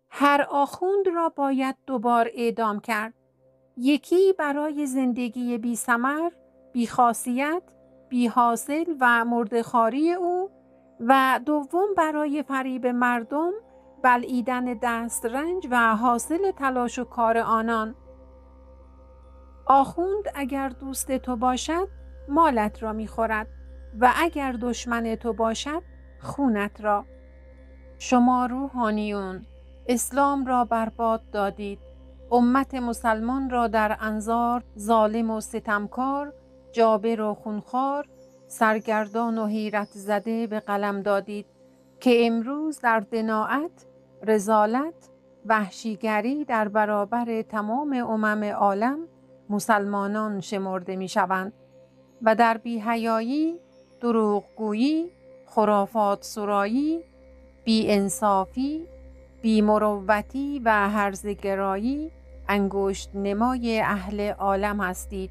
هر آخوند را باید دوبار اعدام کرد. یکی برای زندگی بی ثمر، بی خاصیت، بی حاصل و مرده‌خواری او و دوم برای فریب مردم، بلعیدن دسترنج و حاصل تلاش و کار آنان. آخوند اگر دوست تو باشد مالت را می‌خورد و اگر دشمن تو باشد خونت را. شما روحانیون اسلام را برباد دادید، امت مسلمان را در انظار ظالم و ستمکار، جابر و خونخوار، سرگردان و حیرت زده به قلم دادید که امروز در دناعت، رذالت، وحشیگری در برابر تمام عالم مسلمانان شمرده می شوند و در بی‌حیایی، دروغگویی، خرافات سرایی، بی انصافی، بی مروتی و هرزگرایی انگشت نمای اهل عالم هستید.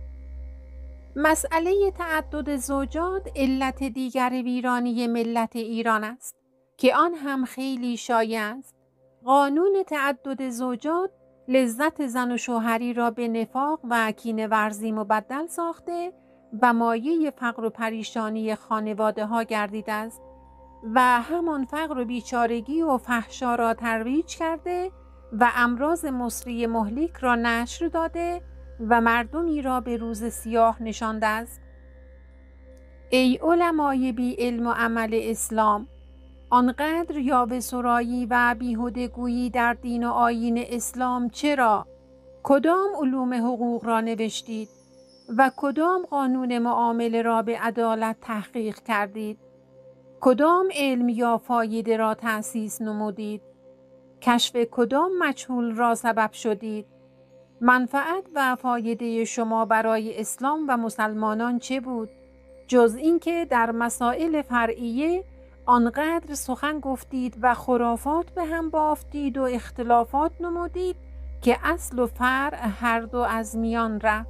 مسئله تعدد زوجات علت دیگر ویرانی ملت ایران است که آن هم خیلی شایع است. قانون تعدد زوجات لذت زن و شوهری را به نفاق و کینه ورزی مبدل ساخته و مایه فقر و پریشانی خانواده ها گردیده است و همان فقر و بیچارگی و فحشا را ترویج کرده و امراض مصری مهلک را نشر داده و مردمی را به روز سیاه نشانده است. ای علمای بی علم و عمل اسلام، آنقدر یاوه سرایی و بیهوده‌گویی در دین و آیین اسلام چرا؟ کدام علوم حقوق را نوشتید و کدام قانون معامله را به عدالت تحقیق کردید؟ کدام علم یا فایده را تأسیس نمودید؟ کشف کدام مجهول را سبب شدید؟ منفعت و فایده شما برای اسلام و مسلمانان چه بود؟ جز اینکه در مسائل فرعیه آنقدر سخن گفتید و خرافات به هم بافتید و اختلافات نمودید که اصل و فرع هر دو از میان رفت.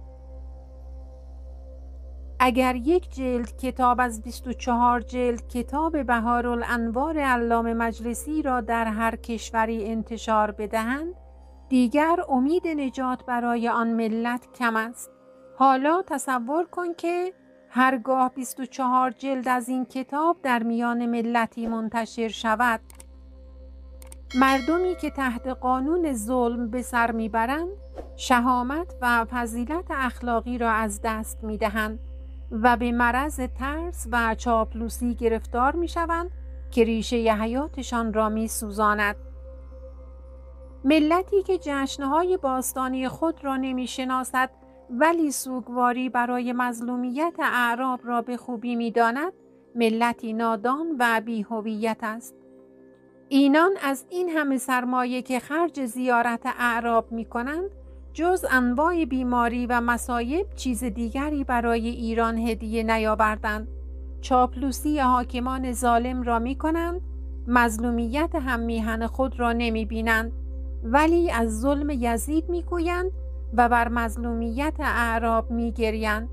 اگر یک جلد کتاب از 24 جلد کتاب بهارالانوار علامه مجلسی را در هر کشوری انتشار بدهند، دیگر امید نجات برای آن ملت کم است. حالا تصور کن که هرگاه 24 جلد از این کتاب در میان ملتی منتشر شود، مردمی که تحت قانون ظلم به سر میبرند، شهامت و فضیلت اخلاقی را از دست میدهند و به مرض ترس و چاپلوسی گرفتار میشوند که ریشه حیاتشان را میسوزاند. ملتی که جشنهای باستانی خود را نمیشناسد ولی سوگواری برای مظلومیت اعراب را به خوبی میداند، ملتی نادان و بی‌هویت است. اینان از این همه سرمایه که خرج زیارت اعراب میکنند، جز انواع بیماری و مصایب چیز دیگری برای ایران هدیه نیاوردند. چاپلوسی حاکمان ظالم را میکنند، مظلومیت هم میهن خود را نمیبینند، ولی از ظلم یزید میگویند و بر مظلومیت اعراب میگریند.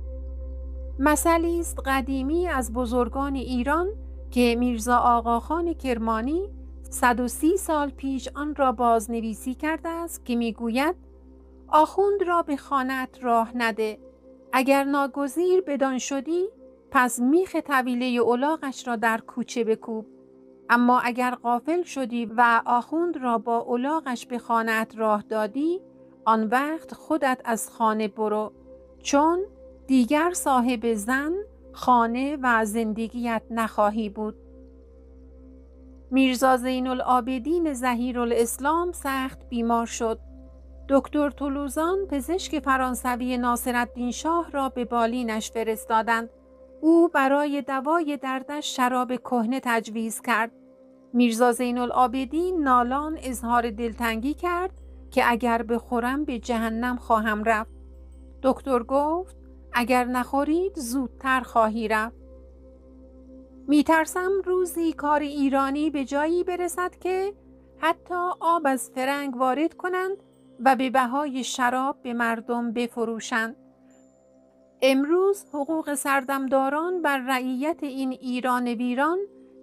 مثلی است قدیمی از بزرگان ایران که میرزا آقاخان کرمانی 130 سال پیش آن را بازنویسی کرده است که میگوید: آخوند را به خانه‌ات راه نده، اگر ناگزیر بدان شدی پس میخ طویله الاغش را در کوچه بکوب، اما اگر غافل شدی و آخوند را با الاغش به خانه‌ات راه دادی، آن وقت خودت از خانه برو، چون دیگر صاحب زن، خانه و زندگیت نخواهی بود. میرزا زین العابدین ظهیرالاسلام سخت بیمار شد. دکتر طولوزان پزشک فرانسوی ناصرالدین شاه را به بالینش فرستادند. او برای دوای دردش شراب کهنه تجویز کرد. میرزا زین العابدین نالان اظهار دلتنگی کرد که اگر بخورم به جهنم خواهم رفت. دکتر گفت اگر نخورید زودتر خواهی رفت. میترسم روزی کار ایرانی به جایی برسد که حتی آب از فرنگ وارد کنند و به بهای شراب به مردم بفروشند. امروز حقوق سردمداران بر رعیت این ایران ویران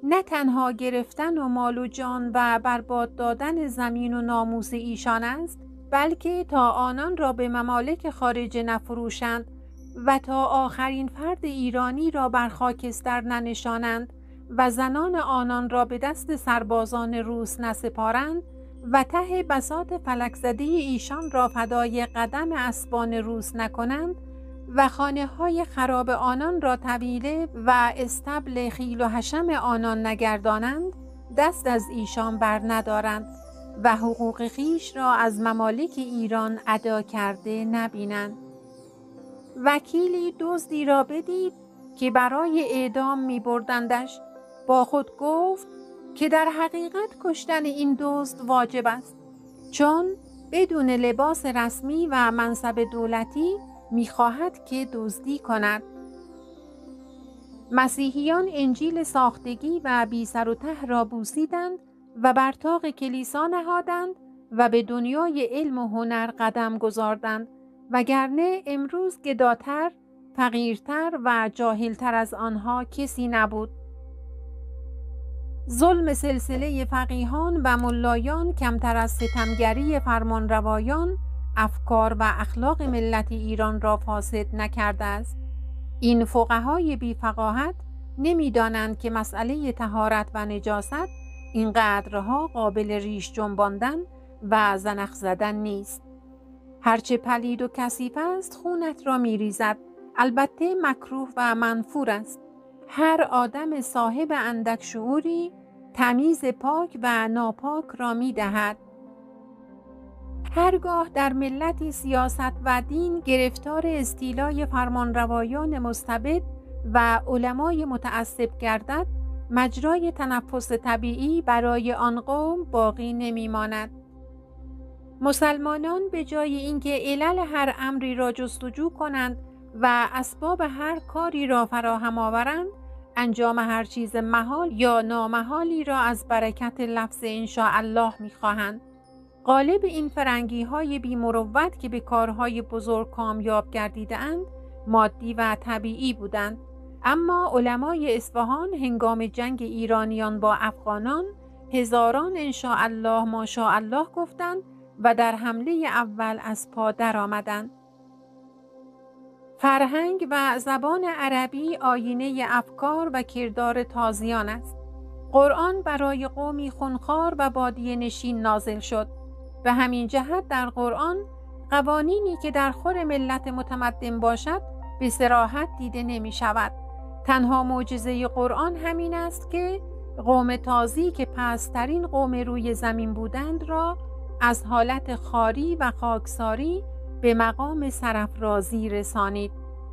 نه تنها گرفتن و مال و جان و برباد دادن زمین و ناموس ایشان است، بلکه تا آنان را به ممالک خارج نفروشند و تا آخرین فرد ایرانی را بر خاکستر ننشانند و زنان آنان را به دست سربازان روس نسپارند و ته بساط فلک‌زده ایشان را فدای قدم اسبان روس نکنند و خانه های خراب آنان را طویله و استبل خیل و حشم آنان نگردانند، دست از ایشان بر ندارند و حقوق خیش را از ممالک ایران ادا کرده نبینند. وکیلی دزدی را بدید که برای اعدام می بردندش. با خود گفت که در حقیقت کشتن این دزد واجب است، چون بدون لباس رسمی و منصب دولتی می‌خواهد که دزدی کند. مسیحیان انجیل ساختگی و بی سر و ته را بوسیدند و بر طاق کلیسا نهادند و به دنیای علم و هنر قدم گذاردند، وگرنه امروز گداتر، فقیرتر و جاهلتر از آنها کسی نبود. ظلم سلسله فقیهان و ملایان کمتر از ستمگری فرمانروایان افکار و اخلاق ملت ایران را فاسد نکرده است. این فقهای بی فقاهت نمی‌دانند که مسئله طهارت و نجاست اینقدرها قابل ریش جنباندن و زنخ زدن نیست. هرچه پلید و کثیف است خونت را می‌ریزد، البته مکروه و منفور است. هر آدم صاحب اندک شعوری تمیز پاک و ناپاک را می‌دهد. هرگاه در ملتی سیاست و دین گرفتار استیلای فرمانروایان مستبد و علمای متعصب گردد، مجرای تنفس طبیعی برای آن قوم باقی نمی‌ماند. مسلمانان به جای اینکه علل هر امری را جستجو کنند و اسباب هر کاری را فراهم آورند، انجام هر چیز محال یا نامحالی را از برکت لفظ انشاءالله می‌خواهند. غالب این فرنگی های بی مروت که به کارهای بزرگ کامیاب گردیدند مادی و طبیعی بودند، اما علمای اصفهان هنگام جنگ ایرانیان با افغانان هزاران انشاءالله ماشاءالله گفتند و در حمله اول از پا درآمدند. فرهنگ و زبان عربی آینه افکار و کردار تازیان است. قرآن برای قومی خونخوار و بادیه نشین نازل شد. به همین جهت در قرآن قوانینی که در خور ملت متمدن باشد به صراحت دیده نمی شود. تنها معجزه قرآن همین است که قوم تازی که پست‌ترین قوم روی زمین بودند را از حالت خاری و خاکساری به مقام سرافرازی رسانید.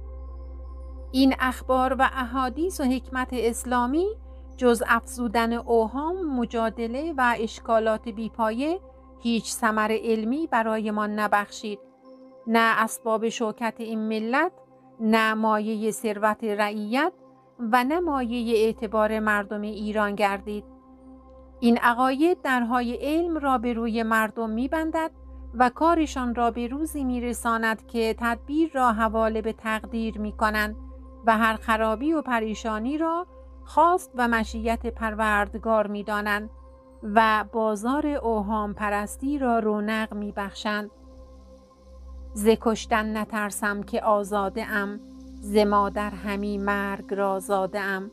این اخبار و احادیث و حکمت اسلامی جز افزودن اوهام، مجادله و اشکالات بیپایه هیچ ثمر علمی برای ما نبخشید. نه اسباب شوکت این ملت، نه مایه ثروت رعیت و نه مایه اعتبار مردم ایران گردید. این عقاید درهای علم را به روی مردم می‌بندد و کارشان را به روزی می‌رساند که تدبیر را حواله به تقدیر می‌کنند و هر خرابی و پریشانی را خواست و مشیت پروردگار می‌دانند و بازار اوهام پرستی را رونق می‌بخشند. ز کشتن نترسم که آزاده ام، ز مادر همی مرگ را زاده ام.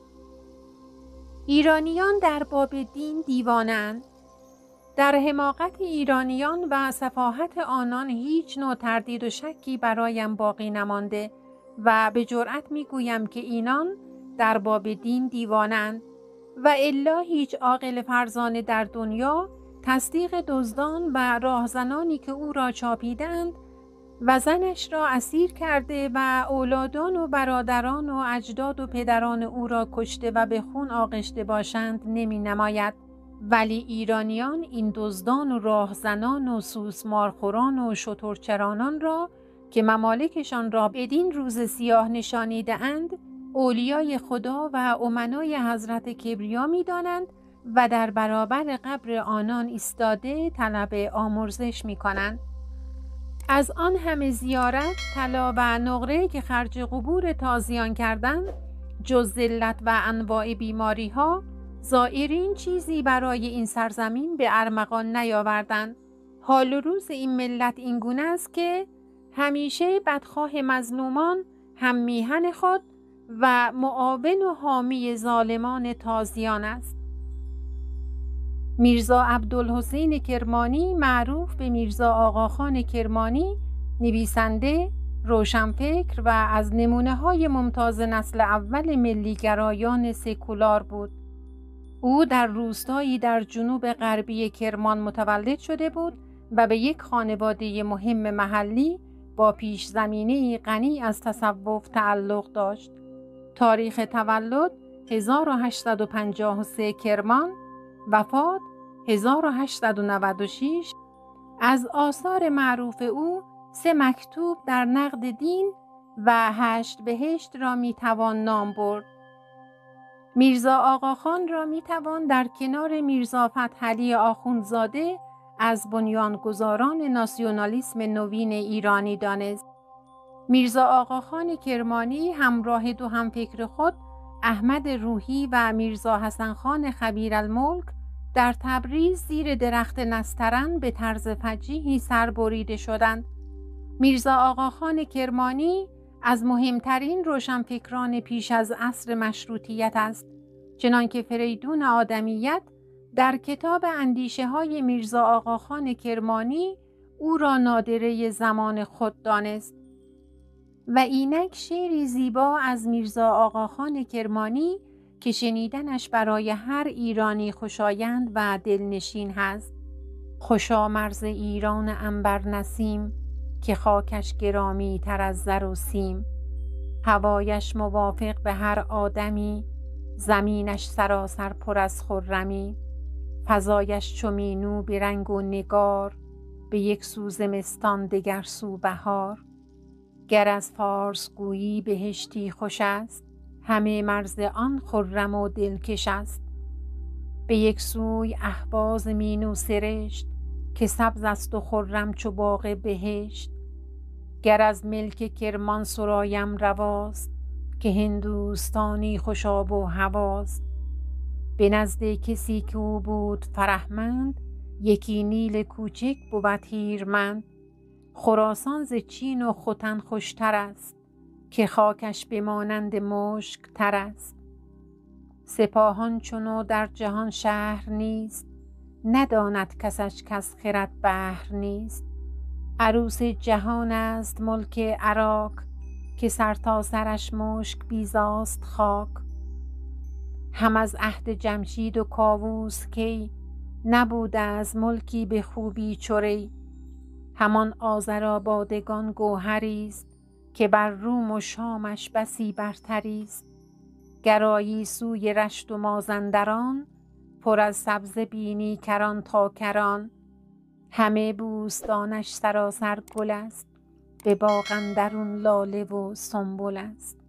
ایرانیان در باب دین دیوانه‌اند. در حماقت ایرانیان و سفاهت آنان هیچ نوع تردید و شکی برایم باقی نمانده و به جرأت میگویم که اینان در باب دین دیوانه‌اند و الا هیچ عاقل فرزانه در دنیا تصدیق دزدان و راهزنانی که او را چاپیدند و زنش را اسیر کرده و اولادان و برادران و اجداد و پدران او را کشته و به خون آغشته باشند نمی نماید. ولی ایرانیان این دزدان و راهزنان و سوسمارخوران و شترچرانان را که ممالکشان را بدین روز سیاه نشانیده اند اولیای خدا و امنای حضرت کبریا می دانند و در برابر قبر آنان ایستاده طلب آمرزش می کنند. از آن همه زیارت، طلا و نقره که خرج قبور تازیان کردند، جز ذلت و انواع بیماری ها، زائرین چیزی برای این سرزمین به ارمغان نیاوردند. حال و روز این ملت این گونه است که همیشه بدخواه مظلومان، هم میهن خود و معاون و حامی ظالمان تازیان است. میرزا عبدالحسین کرمانی، معروف به میرزا آقاخان کرمانی، نویسنده، روشنفکر و از نمونه‌های ممتاز نسل اول ملیگرایان سکولار بود. او در روستایی در جنوب غربی کرمان متولد شده بود و به یک خانواده مهم محلی با پیش زمینه‌ای غنی از تصوف تعلق داشت. تاریخ تولد 1853 کرمان، وفات 1896. از آثار معروف او 3 مکتوب در نقد دین و 8 بهشت را میتوان نام برد. میرزا آقاخان را میتوان در کنار میرزا فتحعلی آخوندزاده از بنیانگذاران ناسیونالیسم نوین ایرانی دانست. میرزا آقاخان کرمانی همراه 2 همفکر خود، احمد روحی و میرزا حسن خان خبیرالملک، در تبریز زیر درخت نسترن به طرز فجیحی سربریده شدند. میرزا آقاخان کرمانی از مهمترین روشنفکران پیش از عصر مشروطیت است، چنانکه فریدون آدمیت در کتاب اندیشه های میرزا آقاخان کرمانی او را نادره زمان خود دانست. و اینک شعری زیبا از میرزا آقاخان کرمانی که شنیدنش برای هر ایرانی خوشایند و دلنشین هست. خوشا مرز ایران عنبر نسیم، که خاکش گرامی تر از زر و سیم. هوایش موافق به هر آدمی، زمینش سراسر پر از خرمی. فضایش چو مینو به رنگ و نگار، به یک سو زمستان دگر سو بهار. گر از فارس گویی بهشتی خوش است، همه مرز آن خرم و دلکش است. به یک سوی اهواز مینو سرشت، که سبز است و خرم چو باغ بهشت. گر از ملک کرمان سرایم رواست، که هندوستانی خوش آب و هواست. به نزد کسی که او بود فرهمند، یکی نیل کوچک بود هیرمند. خراسان ز چین و ختن خوشتر است، که خاکش به مانند مشک تر است. سپاهان چونو در جهان شهر نیست، نداند کسش کس خرد بحر نیست. عروس جهان است ملک عراق، که سر تا سرش مشک بیزاست خاک. هم از عهد جمشید و کاووس کی، نبوده از ملکی به خوبی چری. همان آذرابادگان گوهریست، که بر روم و شامش بسی برتریست. گرایی سوی رشت و مازندران، پر از سبزه بینی کران تا کران. همه بوستانش سراسر گل است، به باغ اندرون لاله و سنبل است.